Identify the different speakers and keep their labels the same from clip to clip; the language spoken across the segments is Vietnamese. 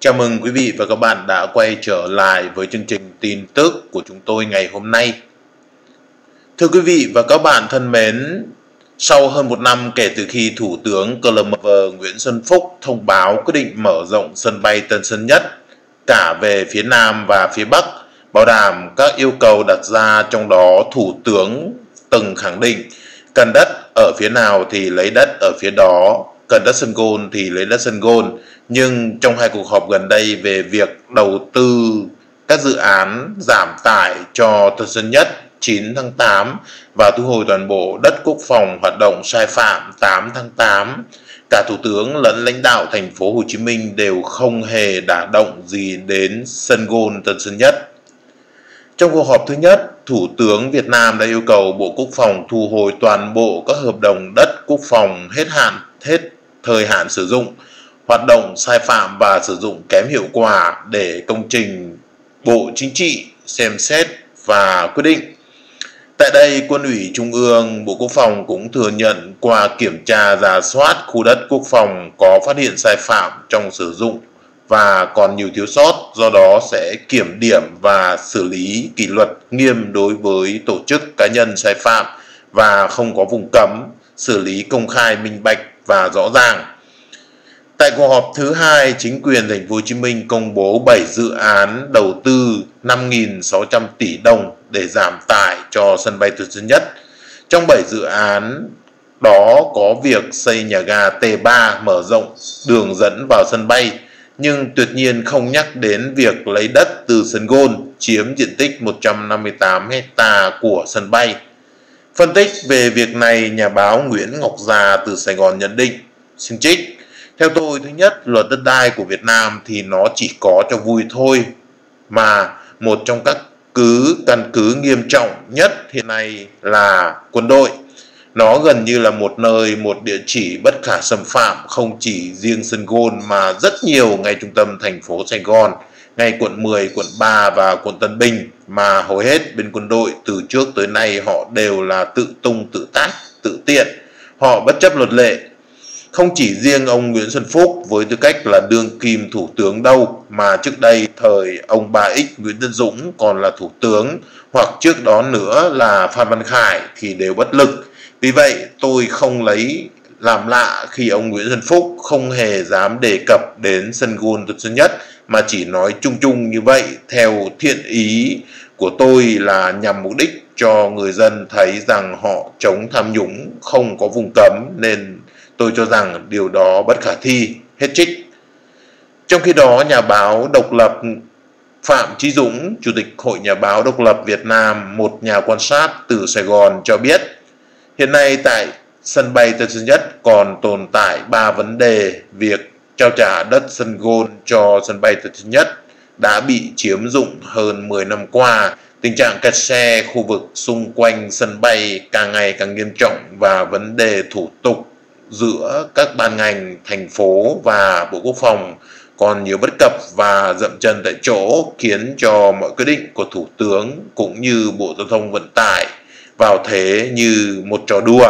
Speaker 1: Chào mừng quý vị và các bạn đã quay trở lại với chương trình tin tức của chúng tôi ngày hôm nay. Thưa quý vị và các bạn thân mến, sau hơn một năm kể từ khi Thủ tướng CLMV Nguyễn Xuân Phúc thông báo quyết định mở rộng sân bay Tân Sơn Nhất cả về phía Nam và phía Bắc, bảo đảm các yêu cầu đặt ra, trong đó Thủ tướng từng khẳng định cần đất ở phía nào thì lấy đất ở phía đó, cần đất sân gôn thì lấy đất sân gôn. Nhưng trong hai cuộc họp gần đây về việc đầu tư các dự án giảm tải cho Tân Sơn Nhất 9 tháng 8 và thu hồi toàn bộ đất quốc phòng hoạt động sai phạm 8 tháng 8, cả Thủ tướng lẫn lãnh đạo thành phố Hồ Chí Minh đều không hề đả động gì đến sân gôn Tân Sơn Nhất. Trong cuộc họp thứ nhất, Thủ tướng Việt Nam đã yêu cầu Bộ Quốc phòng thu hồi toàn bộ các hợp đồng đất quốc phòng hết thời hạn sử dụng, hoạt động sai phạm và sử dụng kém hiệu quả để công trình Bộ Chính trị xem xét và quyết định. Tại đây, Quân ủy Trung ương, Bộ Quốc phòng cũng thừa nhận qua kiểm tra rà soát khu đất quốc phòng có phát hiện sai phạm trong sử dụng và còn nhiều thiếu sót, do đó sẽ kiểm điểm và xử lý kỷ luật nghiêm đối với tổ chức cá nhân sai phạm và không có vùng cấm, xử lý công khai minh bạch và rõ ràng. Tại cuộc họp thứ hai, chính quyền thành phố Hồ Chí Minh công bố 7 dự án đầu tư 5.600 tỷ đồng để giảm tải cho sân bay Tân Sơn Nhất. Trong 7 dự án đó có việc xây nhà ga T3 mở rộng đường dẫn vào sân bay, nhưng tuyệt nhiên không nhắc đến việc lấy đất từ sân gôn chiếm diện tích 158 ha của sân bay. Phân tích về việc này, nhà báo Nguyễn Ngọc Già từ Sài Gòn nhận định, xin trích: theo tôi, thứ nhất, luật đất đai của Việt Nam thì nó chỉ có cho vui thôi, mà một trong các căn cứ nghiêm trọng nhất hiện nay là quân đội. Nó gần như là một địa chỉ bất khả xâm phạm, không chỉ riêng sân gôn mà rất nhiều ngay trung tâm thành phố Sài Gòn, ngay quận 10, quận 3 và quận Tân Bình, mà hầu hết bên quân đội từ trước tới nay họ đều là tự tung tự tác, tự tiện, họ bất chấp luật lệ. Không chỉ riêng ông Nguyễn Xuân Phúc với tư cách là đương kim thủ tướng đâu, mà trước đây thời ông 3X Nguyễn Tấn Dũng còn là thủ tướng, hoặc trước đó nữa là Phan Văn Khải thì đều bất lực. Vì vậy tôi không lấy làm lạ khi ông Nguyễn Xuân Phúc không hề dám đề cập đến sân gôn Tân Sơn Nhất, mà chỉ nói chung chung như vậy. Theo thiện ý của tôi là nhằm mục đích cho người dân thấy rằng họ chống tham nhũng, không có vùng cấm, nên tôi cho rằng điều đó bất khả thi. Hết trích. Trong khi đó, nhà báo độc lập Phạm Chí Dũng, Chủ tịch Hội Nhà báo Độc lập Việt Nam, một nhà quan sát từ Sài Gòn, cho biết hiện nay tại sân bay Tân Sơn Nhất còn tồn tại 3 vấn đề. Việc trao trả đất sân gôn cho sân bay Tân Sơn Nhất đã bị chiếm dụng hơn 10 năm qua. Tình trạng kẹt xe khu vực xung quanh sân bay càng ngày càng nghiêm trọng, và vấn đề thủ tục giữa các ban ngành thành phố và Bộ Quốc phòng còn nhiều bất cập và dậm chân tại chỗ, khiến cho mọi quyết định của Thủ tướng cũng như Bộ Giao thông Vận tải vào thế như một trò đùa.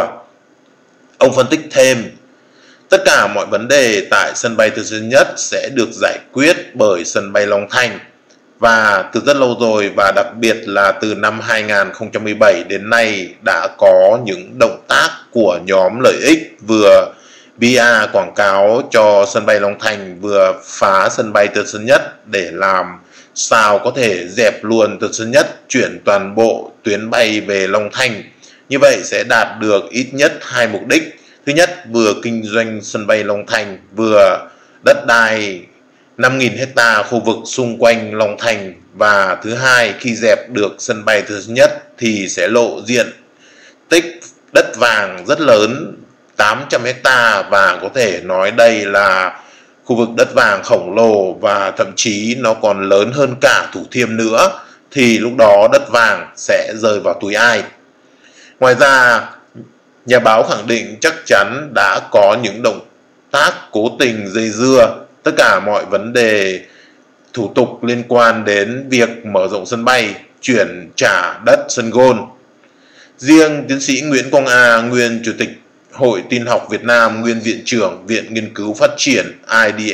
Speaker 1: Ông phân tích thêm, tất cả mọi vấn đề tại sân bay Tân Sơn Nhất sẽ được giải quyết bởi sân bay Long Thành, và từ rất lâu rồi, và đặc biệt là từ năm 2017 đến nay đã có những động tác của nhóm lợi ích vừa PR quảng cáo cho sân bay Long Thành, vừa phá sân bay Tân Sơn Nhất để làm sao có thể dẹp luôn Tân Sơn Nhất, chuyển toàn bộ tuyến bay về Long Thành. Như vậy sẽ đạt được ít nhất hai mục đích. Thứ nhất, vừa kinh doanh sân bay Long Thành, vừa đất đai 5.000 ha khu vực xung quanh Long Thành. Và thứ hai, khi dẹp được sân bay Tân Sơn Nhất thì sẽ lộ diện tích đất vàng rất lớn, 800 ha, và có thể nói đây là khu vực đất vàng khổng lồ, và thậm chí nó còn lớn hơn cả Thủ Thiêm nữa. Thì lúc đó đất vàng sẽ rơi vào túi ai? Ngoài ra, nhà báo khẳng định chắc chắn đã có những động tác cố tình dây dưa tất cả mọi vấn đề thủ tục liên quan đến việc mở rộng sân bay, chuyển trả đất sân gôn. Riêng tiến sĩ Nguyễn Quang A, nguyên Chủ tịch Hội Tin học Việt Nam, nguyên Viện trưởng Viện Nghiên cứu Phát triển IDS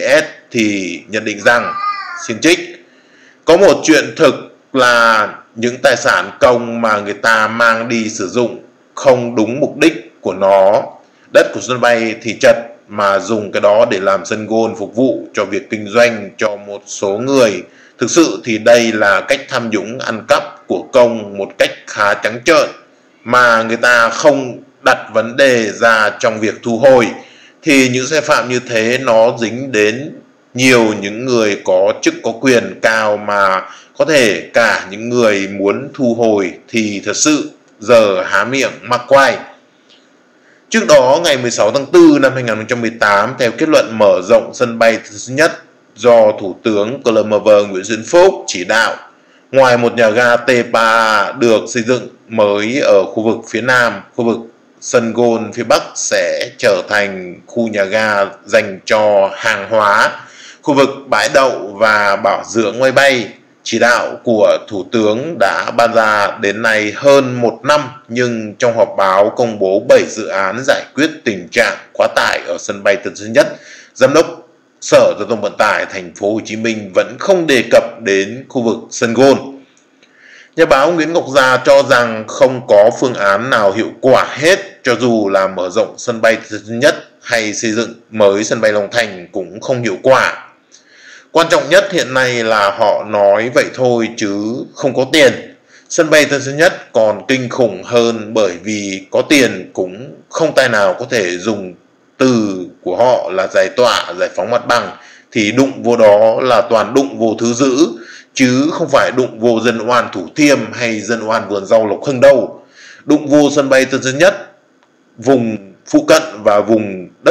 Speaker 1: thì nhận định rằng, xin trích: có một chuyện thực là những tài sản công mà người ta mang đi sử dụng không đúng mục đích của nó. Đất của sân bay thì chật mà dùng cái đó để làm sân golf phục vụ cho việc kinh doanh cho một số người. Thực sự thì đây là cách tham nhũng ăn cắp của công một cách khá trắng trợn, mà người ta không đặt vấn đề ra trong việc thu hồi. Thì những sai phạm như thế nó dính đến nhiều những người có chức có quyền cao, mà có thể cả những người muốn thu hồi thì thật sự giờ há miệng mắc quay. Trước đó, ngày 16 tháng 4 năm 2018, theo kết luận mở rộng sân bay Tân Sơn Nhất do Thủ tướng CLMV Nguyễn Xuân Phúc chỉ đạo, ngoài một nhà ga T3 được xây dựng mới ở khu vực phía Nam, khu vực sân golf phía Bắc sẽ trở thành khu nhà ga dành cho hàng hóa, khu vực bãi đậu và bảo dưỡng máy bay. Chỉ đạo của Thủ tướng đã ban ra đến nay hơn 1 năm, nhưng trong họp báo công bố 7 dự án giải quyết tình trạng quá tải ở sân bay Tân Sơn Nhất, Giám đốc Sở Giao thông Vận tải Thành phố Hồ Chí Minh vẫn không đề cập đến khu vực sân golf. Nhà báo Nguyễn Ngọc Gia cho rằng không có phương án nào hiệu quả hết, cho dù là mở rộng sân bay Tân Sơn Nhất hay xây dựng mới sân bay Long Thành cũng không hiệu quả. Quan trọng nhất hiện nay là họ nói vậy thôi chứ không có tiền. Sân bay Tân Sơn Nhất còn kinh khủng hơn, bởi vì có tiền cũng không tài nào có thể dùng từ của họ là giải tỏa, giải phóng mặt bằng, thì đụng vô đó là toàn đụng vô thứ dữ, chứ không phải đụng vô dân oan Thủ Thiêm hay dân oan vườn rau Lộc Hưng đâu. Đụng vô sân bay Tân Sơn Nhất, vùng phụ cận và vùng đất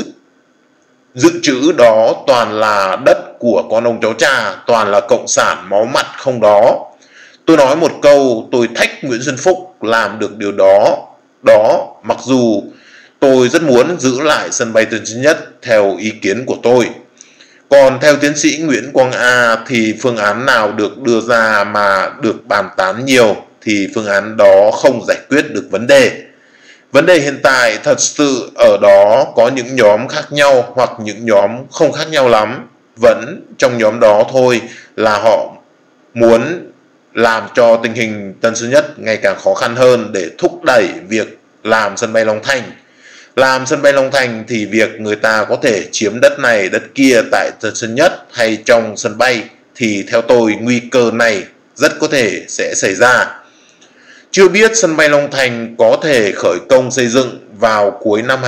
Speaker 1: dự trữ đó toàn là đất của con ông cháu cha, toàn là cộng sản máu mặt không đó. Tôi nói một câu, tôi thách Nguyễn Xuân Phúc làm được điều đó, mặc dù tôi rất muốn giữ lại sân bay Tân Sơn Nhất theo ý kiến của tôi. Còn theo tiến sĩ Nguyễn Quang A thì phương án nào được đưa ra mà được bàn tán nhiều thì phương án đó không giải quyết được vấn đề. Vấn đề hiện tại thật sự ở đó có những nhóm khác nhau hoặc những nhóm không khác nhau lắm. Vẫn trong nhóm đó thôi là họ muốn làm cho tình hình Tân Sơn Nhất ngày càng khó khăn hơn để thúc đẩy việc làm sân bay Long Thành. Làm sân bay Long Thành thì việc người ta có thể chiếm đất này đất kia tại Tân Sơn Nhất hay trong sân bay thì theo tôi nguy cơ này rất có thể sẽ xảy ra. Chưa biết sân bay Long Thành có thể khởi công xây dựng vào cuối năm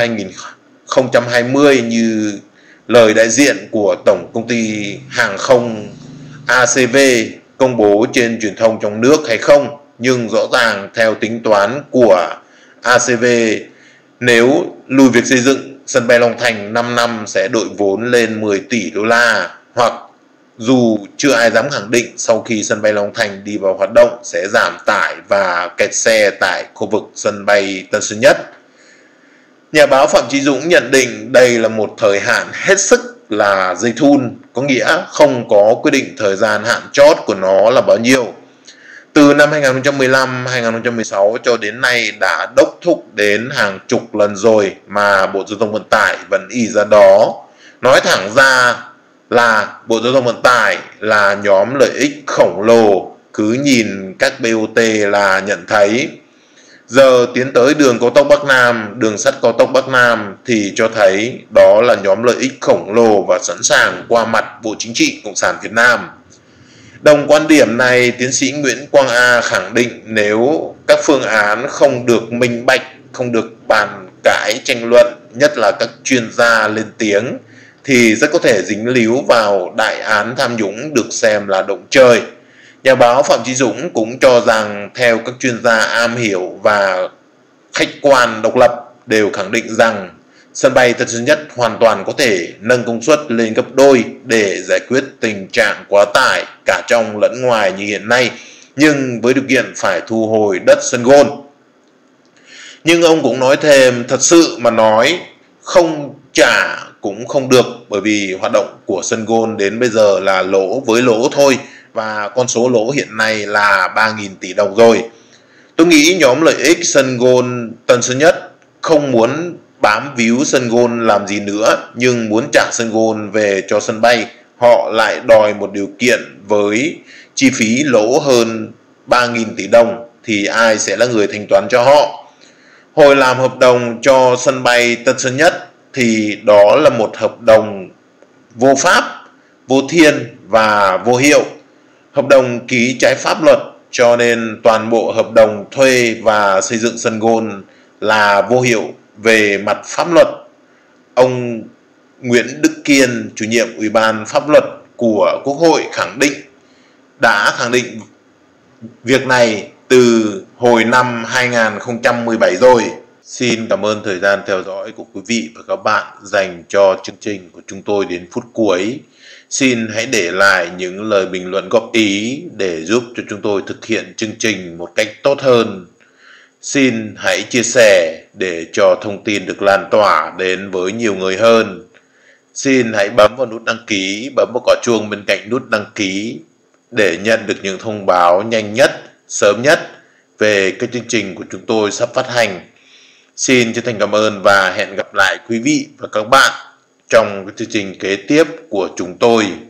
Speaker 1: 2020 như lời đại diện của Tổng Công ty Hàng không ACV công bố trên truyền thông trong nước hay không, nhưng rõ ràng theo tính toán của ACV, nếu lùi việc xây dựng sân bay Long Thành 5 năm sẽ đội vốn lên 10 tỷ đô la, hoặc dù chưa ai dám khẳng định sau khi sân bay Long Thành đi vào hoạt động sẽ giảm tải và kẹt xe tại khu vực sân bay Tân Sơn Nhất. Nhà báo Phạm Chí Dũng nhận định đây là một thời hạn hết sức là dây thun, có nghĩa không có quyết định thời gian hạn chót của nó là bao nhiêu. Từ năm 2015, 2016 cho đến nay đã đốc thúc đến hàng chục lần rồi mà Bộ Giao thông Vận tải vẫn ì ra đó. Nói thẳng ra là Bộ Giao thông Vận tải là nhóm lợi ích khổng lồ, cứ nhìn các BOT là nhận thấy. Giờ tiến tới đường cao tốc Bắc Nam, đường sắt cao tốc Bắc Nam thì cho thấy đó là nhóm lợi ích khổng lồ và sẵn sàng qua mặt Bộ Chính trị Cộng sản Việt Nam. Đồng quan điểm này, tiến sĩ Nguyễn Quang A khẳng định nếu các phương án không được minh bạch, không được bàn cãi tranh luận, nhất là các chuyên gia lên tiếng, thì rất có thể dính líu vào đại án tham nhũng được xem là động trời. Nhà báo Phạm Chí Dũng cũng cho rằng theo các chuyên gia am hiểu và khách quan độc lập đều khẳng định rằng sân bay Tân Sơn Nhất hoàn toàn có thể nâng công suất lên gấp đôi để giải quyết tình trạng quá tải cả trong lẫn ngoài như hiện nay, nhưng với điều kiện phải thu hồi đất sân golf. Nhưng ông cũng nói thêm, thật sự mà nói không trả cũng không được, bởi vì hoạt động của sân golf đến bây giờ là lỗ với lỗ thôi, và con số lỗ hiện nay là 3.000 tỷ đồng rồi. Tôi nghĩ nhóm lợi ích sân golf Tân Sơn Nhất không muốn bám víu sân gôn làm gì nữa, nhưng muốn trả sân gôn về cho sân bay, họ lại đòi một điều kiện với chi phí lỗ hơn 3.000 tỷ đồng thì ai sẽ là người thanh toán cho họ. Hồi làm hợp đồng cho sân bay Tân Sơn Nhất thì đó là một hợp đồng vô pháp, vô thiên và vô hiệu. Hợp đồng ký trái pháp luật, cho nên toàn bộ hợp đồng thuê và xây dựng sân gôn là vô hiệu về mặt pháp luật. Ông Nguyễn Đức Kiên, chủ nhiệm Ủy ban Pháp luật của Quốc hội đã khẳng định việc này từ hồi năm 2017 rồi. Xin cảm ơn thời gian theo dõi của quý vị và các bạn dành cho chương trình của chúng tôi đến phút cuối. Xin hãy để lại những lời bình luận góp ý để giúp cho chúng tôi thực hiện chương trình một cách tốt hơn. Xin hãy chia sẻ để cho thông tin được lan tỏa đến với nhiều người hơn. Xin hãy bấm vào nút đăng ký, bấm vào quả chuông bên cạnh nút đăng ký để nhận được những thông báo nhanh nhất, sớm nhất về các chương trình của chúng tôi sắp phát hành. Xin chân thành cảm ơn và hẹn gặp lại quý vị và các bạn trong chương trình kế tiếp của chúng tôi.